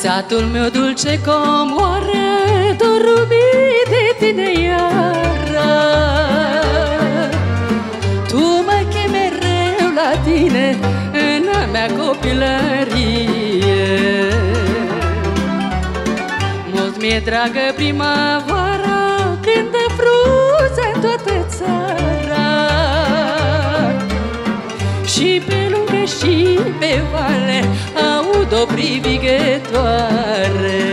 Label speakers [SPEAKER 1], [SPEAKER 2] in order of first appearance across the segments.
[SPEAKER 1] Satul meu dulce comoară, dorul mii de tine iară. Tu mă chemi mereu la tine în a mea copilărie. Mult mi-e dragă primăvara, când dă frunze în toată țara. Și pe lungă și pe vale aud o privighetoare.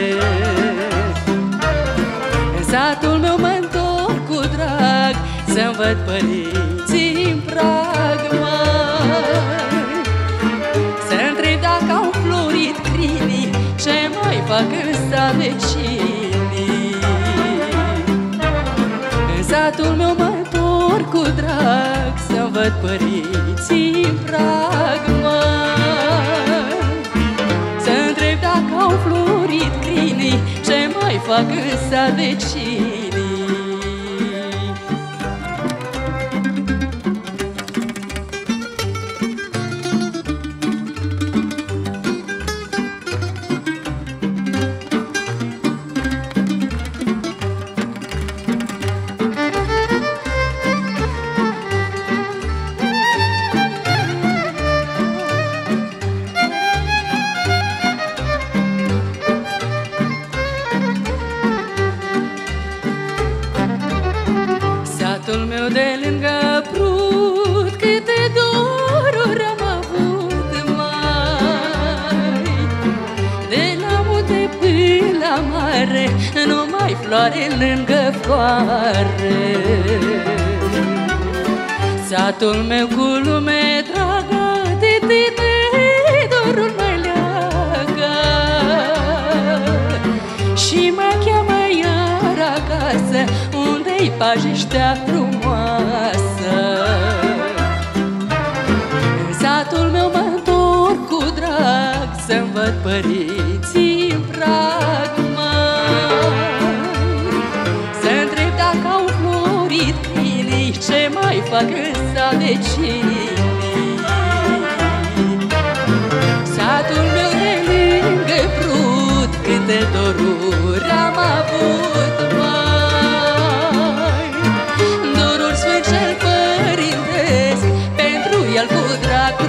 [SPEAKER 1] În satul meu mă-ntorc cu drag să-mi văd părinții în prag, mai să-ntreb dacă au florit crinii, ce mai fac în sat vecinii. În satul meu mă-ntorc cu drag să-mi văd părinții în prag, mai să-ntreb dacă au florit crinii, ce mai fac în sat vecinii. Satul meu de lângă Prut, câte doruri am avut, mai de la munte până la mare, numai floare lângă floare. Satul meu cu lume dragă, de tine dorul mă leagă și mă cheamă iar acasă, unde-i pajiștea frumoasă. În satul meu mă-ntorc cu drag să-mi văd părinții în prag, mai să-ntreb dacă au florit crinii, ce mai fac în sat vecinii. Satul meu de lângă Prut, câte doruri am avut, dorul sfânt cel părintesc, pentru el cu drag